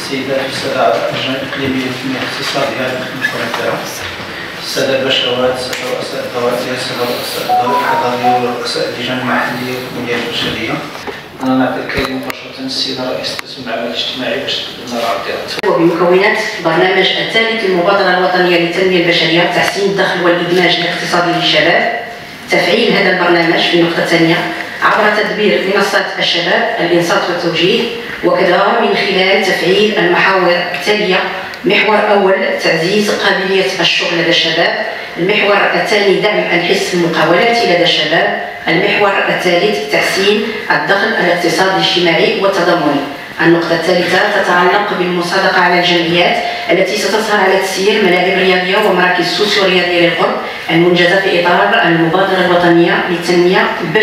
السيدات والسادة اللجنة الإقليمية للتنمية الاقتصادية للمشتركة، السادة البشوات، السادة رؤساء الدوائر، السادة رؤساء الدوائر الحضارية ورؤساء اللجان المحلية والتنمية البشرية. أنا نعطي الكلمة مباشرة للسيدة رئيسة قسم العمل الاجتماعي باش تقدم لنا العرضيات. وبمكونات برنامج الثالث للمبادرة الوطنية للتنمية البشرية تحسين الدخل والإدماج الاقتصادي للشباب. تفعيل هذا البرنامج في النقطة الثانية عبر تدبير منصات الشباب الإنصات والتوجيه، وكذا من خلال تفعيل المحاور التالية: محور أول تعزيز قابلية الشغل لدى الشباب، المحور الثاني دعم الحس المقاولاتي لدى الشباب، المحور الثالث تحسين الدخل الاقتصادي الاجتماعي والتضامني. النقطة الثالثة تتعلق بالمصادقة على الجمعيات التي ستسهر على تسيير ملاعب رياضية ومراكز سوسيو رياضية للقرب المنجزة في إطار المبادرة الوطنية للتنمية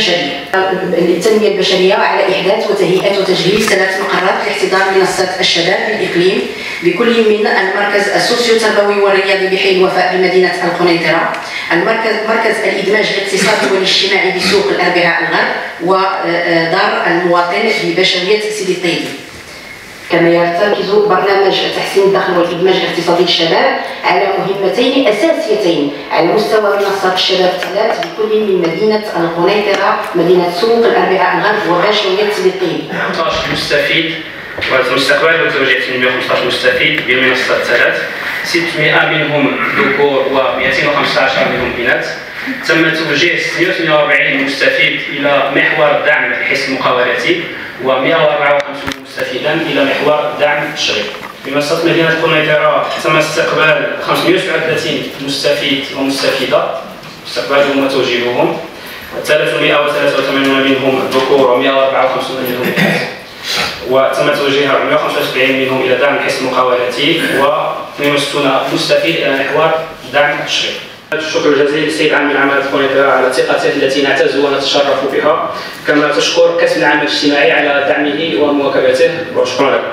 البشرية على إحداث وتهيئة وتجهيز 3 مقرات لاحتضان منصات الشباب بالإقليم بكل من المركز السوسيو تربوي والرياضي بحي الوفاء بمدينة القنيطرة، مركز الإدماج الاقتصادي والاجتماعي بسوق الأربعاء الغرب، ودار المواطن ببشوية سيدي الطيبي. كما يرتكز برنامج تحسين الدخل والإدماج الاقتصادي للشباب على مهمتين أساسيتين على مستوى منصات الشباب الثلاث بكل من مدينة القنيطرة، مدينة سوق الأربعاء الغرب، وبشوية سيدي الطيبي. 15 مستفيد والمستقبل وتوجيه 815 مستفيد بالمنصات الثلاث، 600 منهم ذكور و215 منهم إناث. تم توجيه 648 مستفيد إلى محور دعم الحس المقاولاتي و154 مستفيدا إلى محور دعم التشغيل. بمنصة مدينة القنيطرة تم استقبال 537 مستفيد ومستفيدة، استقبالهم وتوجيههم، 383 منهم ذكور و154 منهم إناث، وتم توجيه 475 منهم إلى دعم الحس المقاولاتي و62 مستفيد إلى محور دعم التشغيل. الشكر الجزيل للسيد عامل العمل القنيطرة على ثقته التي نعتز ونتشرف بها، كما تشكر قسم العمل الاجتماعي على دعمه ومواكبته، وشكرا لكم.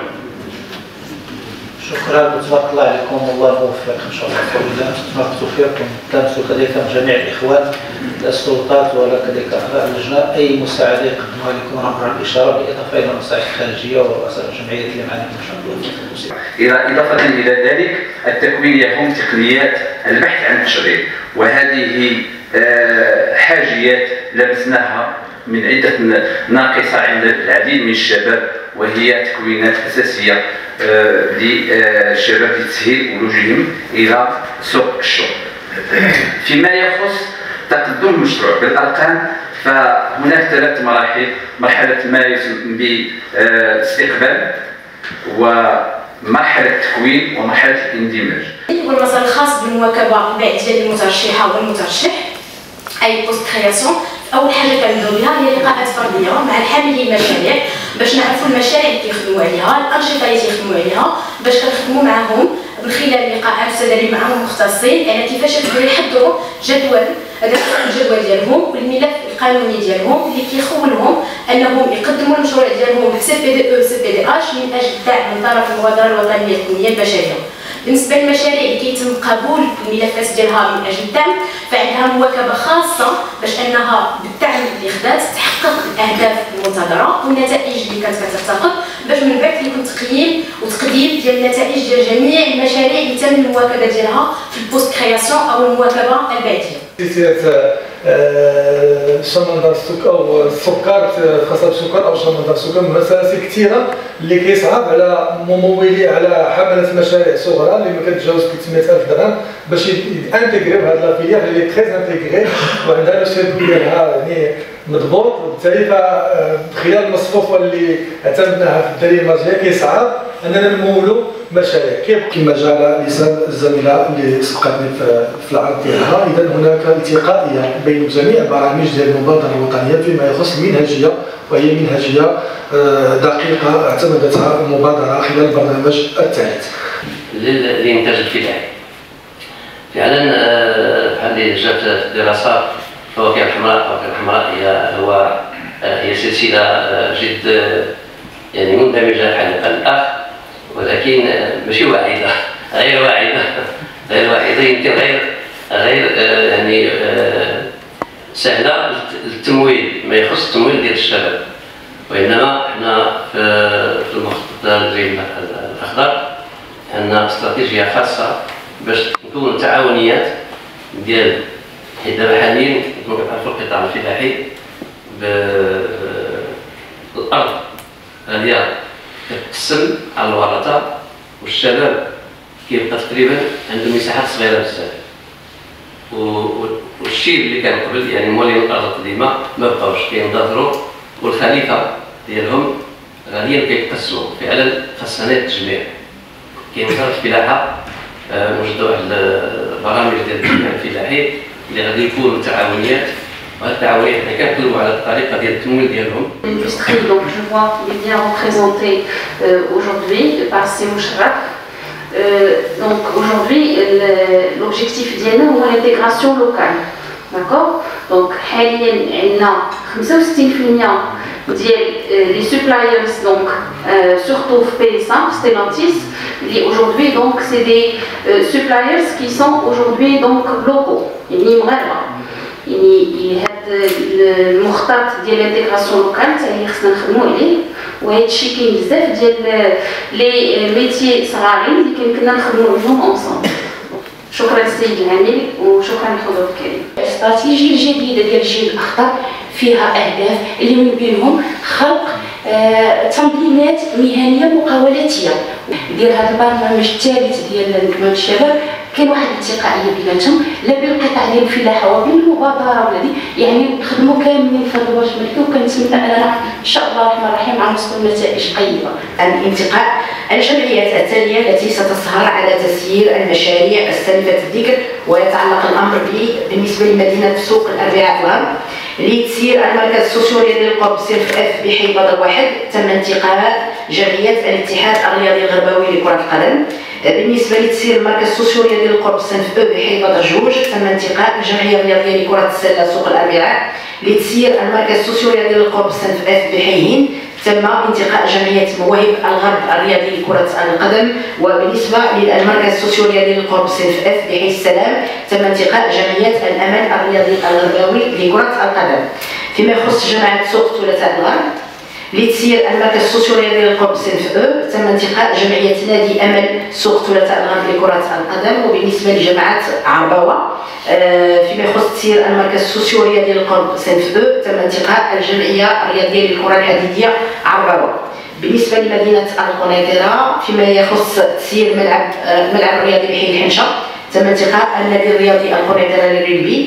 شكرا وتبارك الله عليكم، والله يوفق ان شاء الله تبارك التوفيق، تلامسوا كذلك جميع الاخوان السلطات ولا كذلك اعضاء اللجنه اي مساعده يقدموها لكم عبر الاشاره، بالاضافه الى المساعد الخارجيه ورؤساء الجمعيات اللي معنا ان شاء الله. اضافه الى ذلك التكوين هم تقنيات البحث عن التشغيل، وهذه حاجيات لمسناها من عده ناقصه عند العديد من الشباب، وهي تكوينات اساسيه للشباب لتسهيل ولوجهم الى سوق الشغل. فيما يخص تقدم المشروع بالارقام، فهناك 3 مراحل: مرحله ما يسمى بالاستقبال، ومرحله التكوين، ومرحله الاندماج. والمسار الخاص بالمواكبه البعثيه للمترشحه والمترشح اي بوست كرياسيون. اول حاجه كنديرو بها هي لقاءات فرديه مع الحاملين المشاريع باش نعرفوا المشاريع اللي كيخدموا عليها، الانشطه اللي كيخدموا عليها، باش كنخدموا معهم من خلال لقاءات تدريب معهم مختصين على كيفاش يقدروا يحضروا جدول ديالهم والملف القانوني ديالهم اللي كيخولهم انهم يقدموا المشروع ديالهم CPDE CPDH من اجل الدعم من طرف المبادره الوطنيه للتنميه البشريه. بالنسبه للمشاريع اللي كيتم قبول الملفات ديالها من اجل الدعم، فعندها مواكبه خاصه باش انها بالدعم اللي خدات تحقق الاهداف المنتظره والنتائج اللي كانت كترتقب، باش من بعد يكون تقييم وتقديم ديال النتائج ديال جميع المشاريع اللي تم المواكبه ديالها في البوست كرياسيون او المواكبه البعديه. شمندر السكر او السكر خاصه السكر او شمندر السكر من مسائل كثيره اللي كيصعب على ممولي على حمله مشاريع صغرى اللي ما كتجاوز 300,000 درهم باش ينتيغريو هاد لافيليير اللي تري انتيغري وعندها لو سيرفو ديالها يعني مضبوط، وبالتالي خلال المصفوفه اللي اعتمدناها في الدليل المرجعي كيصعب اننا نمولوا مشاريع كما جعل لسان الزميله اللي سبقتني في العرض ديالها. اذا هناك التقائيه بين جميع برامج ديال المبادره الوطنيه فيما يخص المنهجيه، وهي منهجيه دقيقه اعتمدتها المبادره خلال البرنامج الثالث للانتاج الفلاحي. فعلا بحال اللي جات الدراسه فواكه الحمراء هي سلسله جد يعني مندمجه بحال الاخ، ولكن ماشي واعده، غير واعده يمكن غير يعني سهله للتمويل، ما يخص التمويل ديال الشباب، وانما حنا في المخطط ديال الأخضر عندنا استراتيجية خاصة باش نكون تعاونيات ديال، حيت دابا حاليا كما كتعرفوا القطاع الفلاحي بالأرض هذه كتقسم على الورثة، والشباب كيبقى تقريبا عندهم مساحات صغيرة بزاف، والشيء اللي كان قبل يعني مولين الأرض القديمة ما بقاوش كينتظروا، والخليفة ديالهم غاليا كيتقسموا. فعلا خاصنا التجميع. كاين وزارة الفلاحة موجودة واحد البرامج ديال التجميع الفلاحي اللي غادي يكونوا تعاونيات، وهاد التعاونيات حنا كنقولوا على الطريقة ديال التمويل ديالهم. L'industrie, donc je vois qu'il est bien représenté aujourd'hui par ces Mouchraf. Donc aujourd'hui, l'objectif ديالنا هو l'intégration locale. D'accord? Donc حاليا عندنا 65% ديال les suppliers, donc surtout PSA, Stellantis, aujourd'hui donc c'est des suppliers qui sont aujourd'hui donc locaux. يعني مغاربة. يعني هاد المخطط ديال الانتيغراسيون لوكال حتى هي خصنا نخدموا عليه، وهذا الشيء كاين بزاف ديال لي ميتي صغارين اللي كنا نخدموا عليهم اونصومبل. شكرا السيد العامل وشكرا للحضور الكريم. الاستراتيجية الجديدة ديال الجيل الأخضر فيها أهداف اللي من بينهم خلق تنظيمات مهنية مقاولاتية. ديال هذا البرنامج الثالث ديال نجمة الشباب كاين واحد الاتقاعية بيناتهم لا بالقطاع ديال الفلاحة وبالمبادرة ولادي، يعني نخدموا كاملين في هذا الوجه الملكي، وكنتمنى اننا ان شاء الله الرحمن الرحيم غنوصلوا لنتائج طيبة. الانتقاء الجمعيات التالية التي ستسهر على تسيير المشاريع السالفة الذكر، ويتعلق الأمر بالنسبة لمدينة سوق الأربعاء الغرب لتسيير المركز السوسيوري للقرب صنف اف بحي بدر واحد. تم انتقاء جمعية الاتحاد الرياضي الغرباوي لكرة القدم. بالنسبة لتسيير المركز السوسيوري للقرب صنف او بحي بدر جوج، تم انتقاء الجمعية الرياضية لكرة السلة سوق الأربعاء. لتسيير المركز السوسيوري للقرب صنف اف بحي هند، تم انتقاء جمعية مواهب الغرب الرياضي لكرة القدم. وبالنسبة للمركز السوسيوري للقرب صنف اف بحي السلام، تم انتقاء جمعية الأمل الرياضي الغرباوي لكرة القدم. فيما يخص جماعة سوق ثلاثاء الغرب، لتسيير المركز السوسيوري للقرب صنف او، تم انتقاء جمعية نادي أمل سوق ثلاثاء الغرب لكرة القدم. وبالنسبة لجماعة عرباوة فيما يخص تسيير المركز السوسيوري للقرب صنف او، تم انتقاء الجمعية الرياضية للكرة الحديدية عرباوة. بالنسبة لمدينة القنيطرة فيما يخص تسيير الملعب الرياضي بحي الحنشة، تم انتقاء النادي الرياضي القنيطرة للريغبي.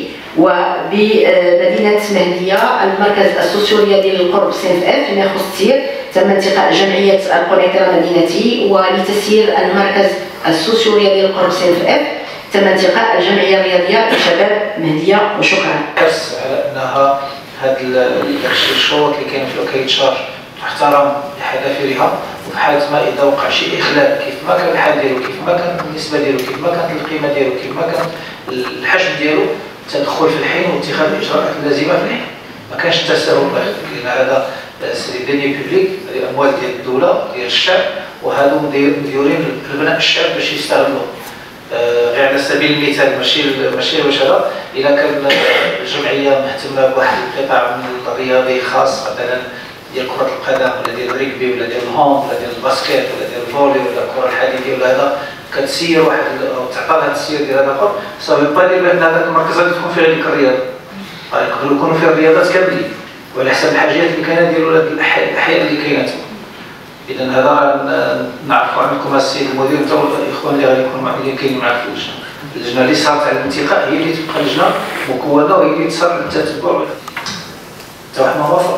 وبمدينة مهدية المركز السوسيوري ديال القرب صنف اف فيما يخص التسيير، تم انتقاء جمعية القنيطرة مدينتي. ولتسيير المركز السوسيوري ديال القرب صنف اف، تم انتقاء الجمعية الرياضية لشباب مهدية. وشكرا. حرص على انها هاد الشروط اللي كاين في الوكالة شارج تحترم بحذافيرها، وفي حالة ما إذا وقع شي إخلال كيف ما كان الحال ديالو، كيف ما كان النسبة ديالو، كيف ما كانت القيمة ديالو، كيف ما كان الحجم ديالو، تدخل في الحين واتخاذ الإجراءات اللازمة في الحين. ما كانش التساهل، لأن هذا سي ديني بوبليك، هذه أموال ديال الدولة ديال الشعب، وهادو مديورين لبناء الشعب باش يستغلوه. غير على سبيل المثال ماشي واش هذا، إذا كان الجمعية مهتمة بواحد القطاع من الرياضي خاص مثلا ديال كرة القدم ولا ديال الريغبي ولا ديال الهوند ولا ديال الباسكيت ولا ديال الفولي ولا الكرة الحديدية ولا هذا، كتسير واحد أو تعطى هذا التسيير ديال هذا الأمر، صافي با دير بأن هذاك المركز غادي تكون فيه غير ديك الرياضة. يقدروا يكونوا فيه الرياضات كاملين وعلى حسب الحاجيات اللي كاينه ديال ولاد الأحياء اللي كاينه تما. إذا هذا نعرفوا عندكم السيد المدير حتى الإخوان اللي غادي يكونوا اللي كاينين معاه في اللجنة. اللجنة اللي صارت على الانتقاء هي اللي تبقى لجنة مكونة وهي اللي تصار للتتبع. حتى واحد ما وافق.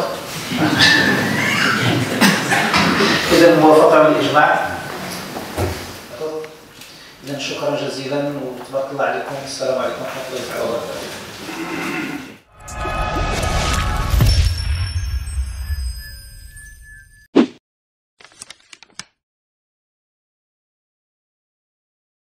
إذا موافقة من الإجماع. إذا شكرا جزيلا وتبارك الله عليكم. السلام عليكم ورحمة الله وبركاته.